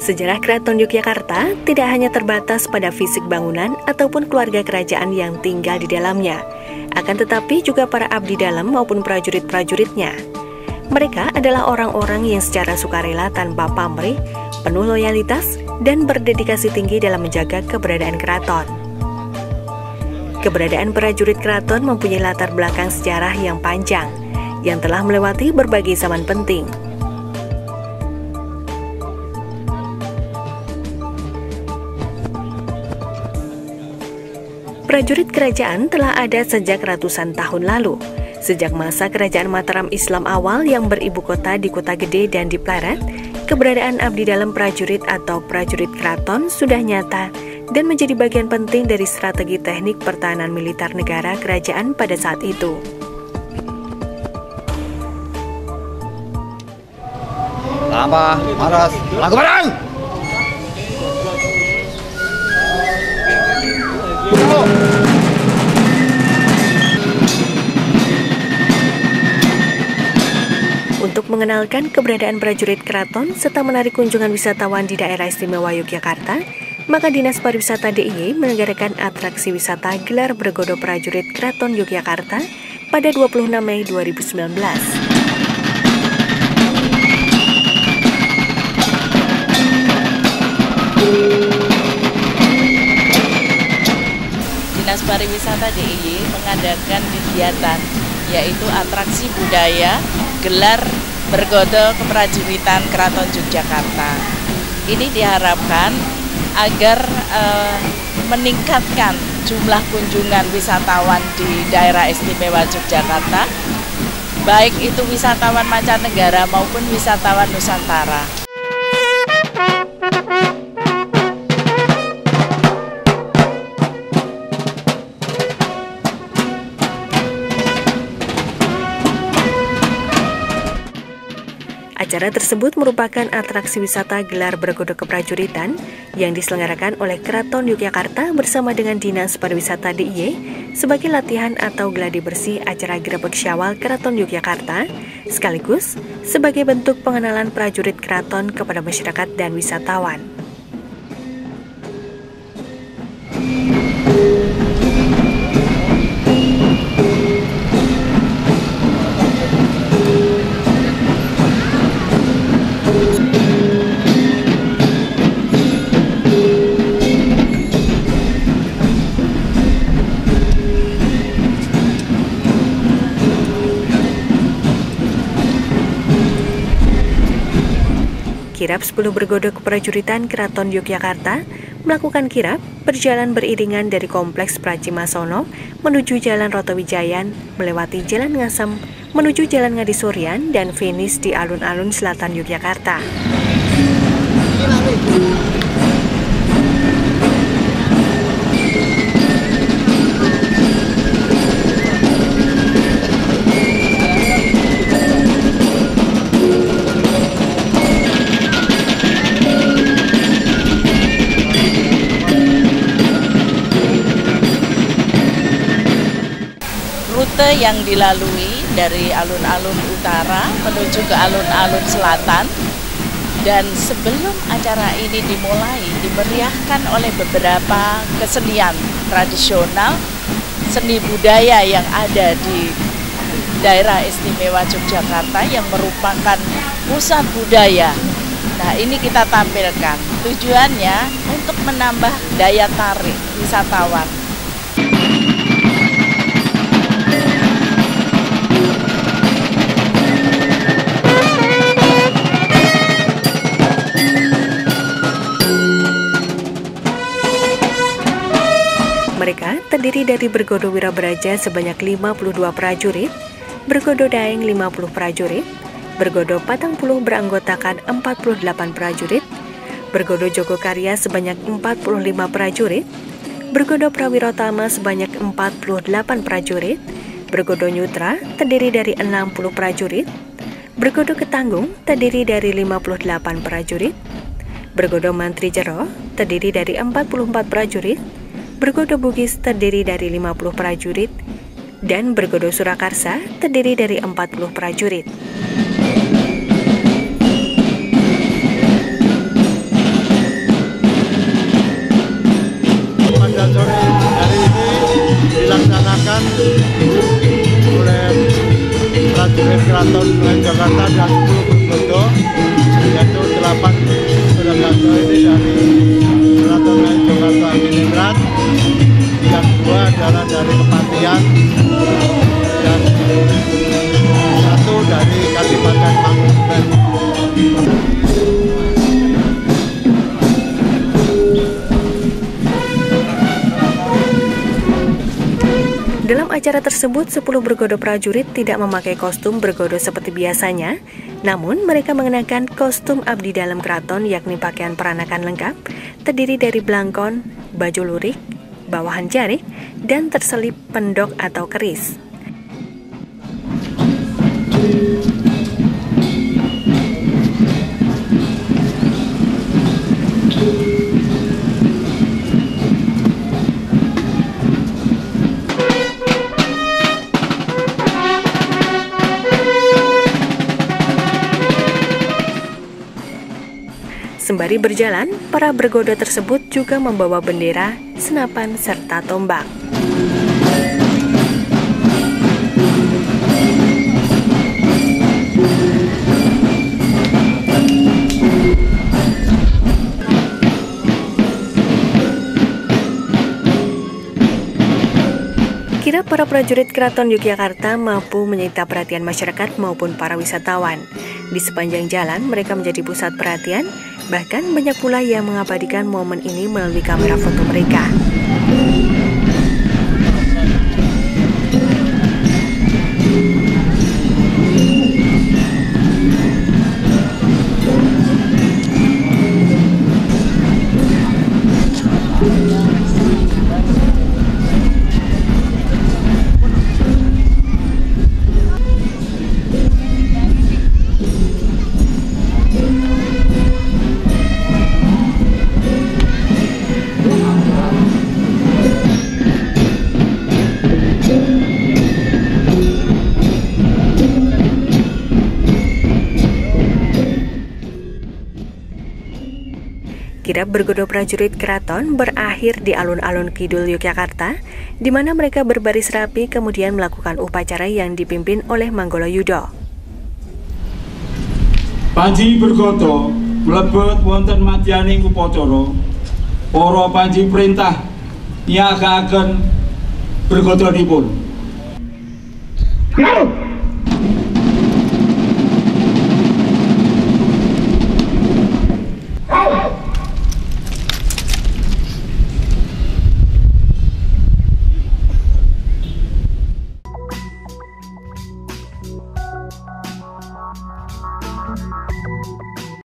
Sejarah Keraton Yogyakarta tidak hanya terbatas pada fisik bangunan ataupun keluarga kerajaan yang tinggal di dalamnya, akan tetapi juga para abdi dalam maupun prajurit-prajuritnya. Mereka adalah orang-orang yang secara sukarela tanpa pamrih, penuh loyalitas, dan berdedikasi tinggi dalam menjaga keberadaan keraton. Keberadaan prajurit keraton mempunyai latar belakang sejarah yang panjang, yang telah melewati berbagai zaman penting. Prajurit kerajaan telah ada sejak ratusan tahun lalu, sejak masa kerajaan Mataram Islam awal yang beribu kota di Kota Gede dan di Pleret. Keberadaan abdi dalam prajurit atau prajurit keraton sudah nyata dan menjadi bagian penting dari strategi teknik pertahanan militer negara kerajaan pada saat itu. Apa? Maras, lagu barang! Untuk mengenalkan keberadaan prajurit keraton serta menarik kunjungan wisatawan di daerah istimewa Yogyakarta, maka Dinas Pariwisata DIY menyelenggarakan atraksi wisata gelar bergodo prajurit Keraton Yogyakarta pada 26 Mei 2019. Dinas Pariwisata DIY mengadakan kegiatan yaitu atraksi budaya gelar bergodo keprajuritan Keraton Yogyakarta. Ini diharapkan agar meningkatkan jumlah kunjungan wisatawan di daerah istimewa Yogyakarta, baik itu wisatawan mancanegara maupun wisatawan Nusantara. Acara tersebut merupakan atraksi wisata gelar bergodo keprajuritan yang diselenggarakan oleh Keraton Yogyakarta bersama dengan Dinas Pariwisata DIY sebagai latihan atau gladi bersih acara Grebek Syawal Keraton Yogyakarta, sekaligus sebagai bentuk pengenalan prajurit keraton kepada masyarakat dan wisatawan. Kirap 10 bergodo keprajuritan Keraton Yogyakarta melakukan kirap berjalan beriringan dari Kompleks Pracimasono menuju Jalan Rotowijayan, melewati Jalan Ngasem, menuju Jalan Ngadisurian, dan finish di alun-alun selatan Yogyakarta. Rute yang dilalui dari alun-alun utara menuju ke alun-alun selatan, dan sebelum acara ini dimulai dimeriahkan oleh beberapa kesenian tradisional seni budaya yang ada di daerah istimewa Yogyakarta yang merupakan pusat budaya. Nah, ini kita tampilkan, tujuannya untuk menambah daya tarik wisatawan. Mereka terdiri dari bergodo Wirabraja sebanyak 52 prajurit, bergodo Daeng 50 prajurit, bergodo Patang Puluh beranggotakan 48 prajurit, bergodo Jogokarya sebanyak 45 prajurit, bergodo Prawirotama sebanyak 48 prajurit, bergodo Nyutra terdiri dari 60 prajurit, bergodo Ketanggung terdiri dari 58 prajurit, bergodo Mantri Jero terdiri dari 44 prajurit, bergodo Bugis terdiri dari 50 prajurit, dan bergodo Surakarsa terdiri dari 40 prajurit. Lain Jakarta dan 10 bergodo, yaitu 8 bergodo ini dari Keraton Lain Jakarta Miningrat, yang 2 adalah dari Kepatihan, yang 1 dari Kadipaten Mangkuben. Dalam acara tersebut, 10 bergodo prajurit tidak memakai kostum bergodo seperti biasanya, namun mereka mengenakan kostum abdi dalam keraton, yakni pakaian peranakan lengkap, terdiri dari blangkon, baju lurik, bawahan jarik, dan terselip pendok atau keris. Sembari berjalan, para bergodo tersebut juga membawa bendera, senapan, serta tombak. Kirap para prajurit Keraton Yogyakarta mampu menyita perhatian masyarakat maupun para wisatawan. Di sepanjang jalan, mereka menjadi pusat perhatian. Bahkan banyak pula yang mengabadikan momen ini melalui kamera foto mereka. Kirap bergodo prajurit keraton berakhir di alun-alun Kidul Yogyakarta, di mana mereka berbaris rapi kemudian melakukan upacara yang dipimpin oleh Manggolayuda. Panji bergodo mlebet wonten madyaning upacara, para panji perintah nyagaken bergodonipun.